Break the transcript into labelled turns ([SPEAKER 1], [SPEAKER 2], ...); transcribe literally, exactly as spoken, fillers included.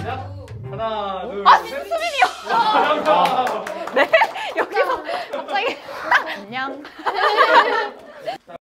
[SPEAKER 1] 시작. 하나, 둘,
[SPEAKER 2] 아,
[SPEAKER 1] 셋.
[SPEAKER 2] 수빈이요.
[SPEAKER 1] 아,
[SPEAKER 2] 네? 여기서 갑자기 안녕.